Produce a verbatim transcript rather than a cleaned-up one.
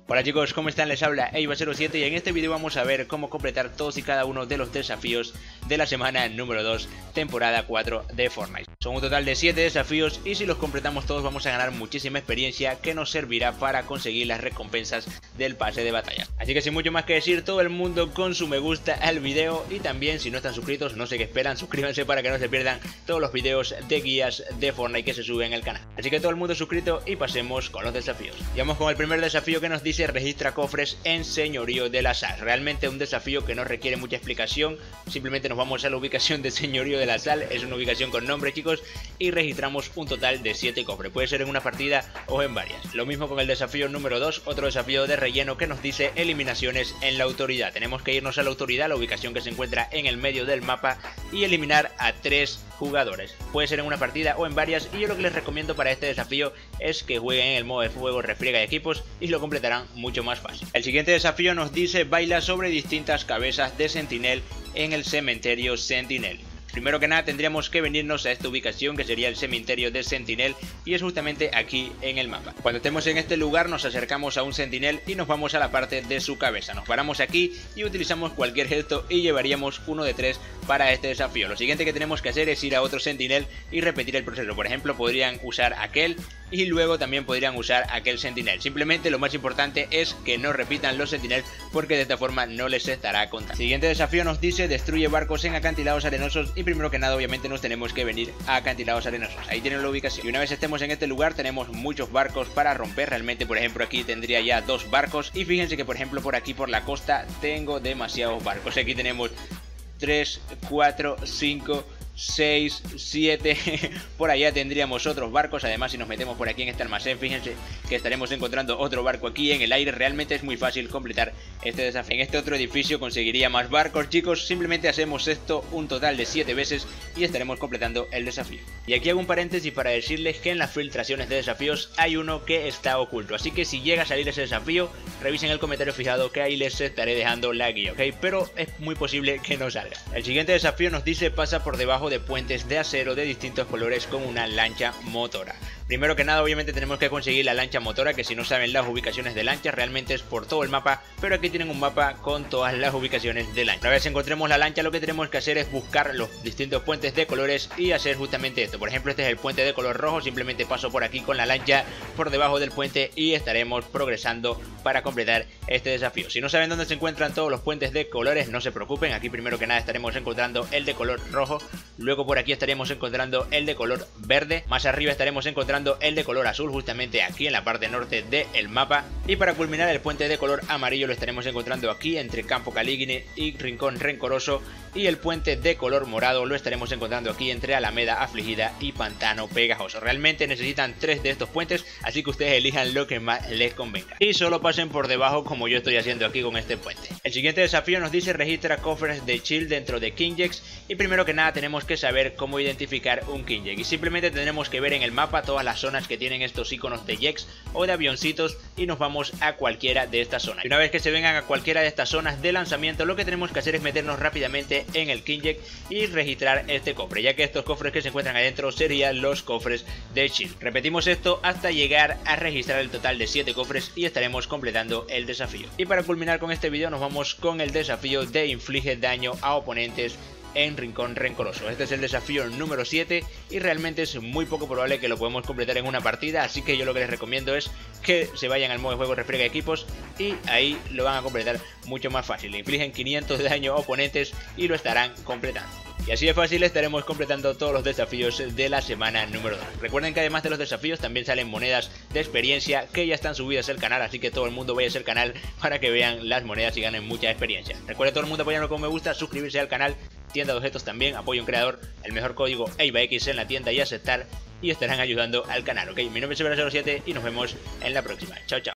Hola chicos, ¿cómo están? Les habla Eiva cero siete y en este video vamos a ver cómo completar todos y cada uno de los desafíos de la semana número dos, temporada cuatro de Fortnite. Son un total de siete desafíos y si los completamos todos vamos a ganar muchísima experiencia que nos servirá para conseguir las recompensas del pase de batalla. Así que sin mucho más que decir, todo el mundo con su me gusta al video y también si no están suscritos, no sé qué esperan, suscríbanse para que no se pierdan todos los videos de guías de Fortnite que se suben al canal. Así que todo el mundo suscrito y pasemos con los desafíos. Y vamos con el primer desafío que nos dice registra cofres en Señorío de la Sal. Realmente un desafío que no requiere mucha explicación, simplemente nos vamos a la ubicación de Señorío de la Sal, es una ubicación con nombre chicos, y registramos un total de siete cofres, puede ser en una partida o en varias. Lo mismo con el desafío número dos, otro desafío de relleno que nos dice eliminaciones en la autoridad. Tenemos que irnos a la autoridad, la ubicación que se encuentra en el medio del mapa, y eliminar a tres jugadores. Puede ser en una partida o en varias, y yo lo que les recomiendo para este desafío es que jueguen en el modo de fuego refriega de equipos y lo completarán mucho más fácil. El siguiente desafío nos dice baila sobre distintas cabezas de Sentinel en el cementerio Sentinel. Primero que nada tendríamos que venirnos a esta ubicación que sería el cementerio de Sentinel y es justamente aquí en el mapa. Cuando estemos en este lugar nos acercamos a un Sentinel y nos vamos a la parte de su cabeza. Nos paramos aquí y utilizamos cualquier gesto y llevaríamos uno de tres para este desafío. Lo siguiente que tenemos que hacer es ir a otro Sentinel y repetir el proceso. Por ejemplo, podrían usar aquel y luego también podrían usar aquel Sentinel. Simplemente lo más importante es que no repitan los Sentinel porque de esta forma no les estará contando. Siguiente desafío nos dice destruye barcos en acantilados arenosos y primero que nada obviamente nos tenemos que venir a acantilados arenosos. Ahí tienen la ubicación y una vez estemos en este lugar tenemos muchos barcos para romper. Realmente por ejemplo aquí tendría ya dos barcos y fíjense que por ejemplo por aquí por la costa tengo demasiados barcos. Aquí tenemos tres, cuatro, cinco, seis, siete, por allá tendríamos otros barcos. Además si nos metemos por aquí en este almacén, fíjense que estaremos encontrando otro barco aquí en el aire. Realmente es muy fácil completar este desafío. En este otro edificio conseguiría más barcos chicos, simplemente hacemos esto un total de siete veces y estaremos completando el desafío. Y aquí hago un paréntesis para decirles que en las filtraciones de desafíos hay uno que está oculto, así que si llega a salir ese desafío, revisen el comentario fijado que ahí les estaré dejando la guía, ok, pero es muy posible que no salga. El siguiente desafío nos dice pasa por debajo de puentes de acero de distintos colores con una lancha motora. Primero que nada obviamente tenemos que conseguir la lancha motora, que si no saben las ubicaciones de lancha realmente es por todo el mapa, pero aquí tienen un mapa con todas las ubicaciones de lancha. Una vez encontremos la lancha lo que tenemos que hacer es buscar los distintos puentes de colores y hacer justamente esto. Por ejemplo este es el puente de color rojo, simplemente paso por aquí con la lancha por debajo del puente y estaremos progresando para completar este desafío. Si no saben dónde se encuentran todos los puentes de colores no se preocupen, aquí primero que nada estaremos encontrando el de color rojo, luego por aquí estaremos encontrando el de color verde, más arriba estaremos encontrando el de color azul justamente aquí en la parte norte del mapa y para culminar el puente de color amarillo lo estaremos encontrando aquí entre Campo Caligine y Rincón Rencoroso y el puente de color morado lo estaremos encontrando aquí entre Alameda Afligida y Pantano Pegajoso. Realmente necesitan tres de estos puentes, así que ustedes elijan lo que más les convenga y solo pasen por debajo como yo estoy haciendo aquí con este puente. El siguiente desafío nos dice registra cofres de chill dentro de Kingex y primero que nada tenemos que saber cómo identificar un Kingex y simplemente tendremos que ver en el mapa todas las zonas que tienen estos iconos de Jex o de avioncitos y nos vamos a cualquiera de estas zonas. Y una vez que se vengan a cualquiera de estas zonas de lanzamiento lo que tenemos que hacer es meternos rápidamente en el Kingex y registrar este cofre, ya que estos cofres que se encuentran adentro serían los cofres de chill. Repetimos esto hasta llegar a registrar el total de siete cofres y estaremos completando el desafío. Y para culminar con este video nos vamos con el desafío de inflige daño a oponentes en Rincón Rencoroso. Este es el desafío número siete y realmente es muy poco probable que lo podamos completar en una partida, así que yo lo que les recomiendo es que se vayan al modo de juego refriega equipos y ahí lo van a completar mucho más fácil. Le infligen quinientos de daño a oponentes y lo estarán completando. Y así de fácil estaremos completando todos los desafíos de la semana número dos. Recuerden que además de los desafíos también salen monedas de experiencia que ya están subidas al canal, así que todo el mundo vaya al canal para que vean las monedas y ganen mucha experiencia. Recuerden todo el mundo apoyarlo con me gusta, suscribirse al canal, tienda de objetos también, apoyo a un creador, el mejor código EIVAX en la tienda y aceptar y estarán ayudando al canal, ok. Mi nombre es Eiva cero siete y nos vemos en la próxima. Chao, chao.